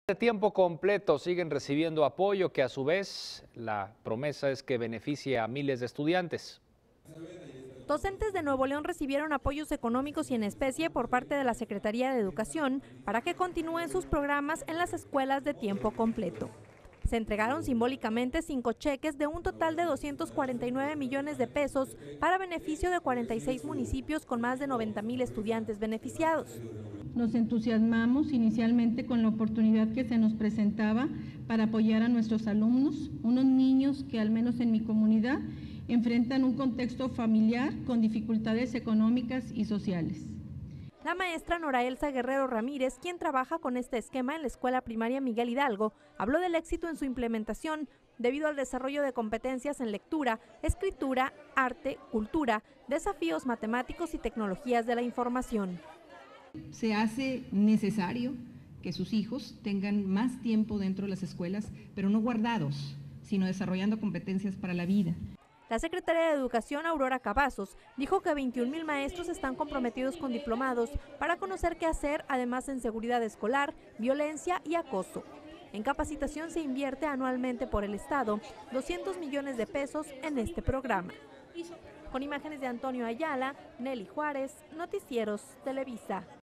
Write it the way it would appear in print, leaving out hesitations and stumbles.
De tiempo completo siguen recibiendo apoyo que a su vez la promesa es que beneficie a miles de estudiantes. Docentes de Nuevo León recibieron apoyos económicos y en especie por parte de la Secretaría de Educación para que continúen sus programas en las escuelas de tiempo completo. Se entregaron simbólicamente 5 cheques de un total de 249 millones de pesos para beneficio de 46 municipios con más de 90,000 estudiantes beneficiados. Nos entusiasmamos inicialmente con la oportunidad que se nos presentaba para apoyar a nuestros alumnos, unos niños que al menos en mi comunidad enfrentan un contexto familiar con dificultades económicas y sociales. La maestra Nora Elsa Guerrero Ramírez, quien trabaja con este esquema en la escuela primaria Miguel Hidalgo, habló del éxito en su implementación debido al desarrollo de competencias en lectura, escritura, arte, cultura, desafíos matemáticos y tecnologías de la información. Se hace necesario que sus hijos tengan más tiempo dentro de las escuelas, pero no guardados, sino desarrollando competencias para la vida. La secretaria de Educación, Aurora Cavazos, dijo que 21,000 maestros están comprometidos con diplomados para conocer qué hacer, además en seguridad escolar, violencia y acoso. En capacitación se invierte anualmente por el Estado 200 millones de pesos en este programa. Con imágenes de Antonio Ayala, Nelly Juárez, Noticieros Televisa.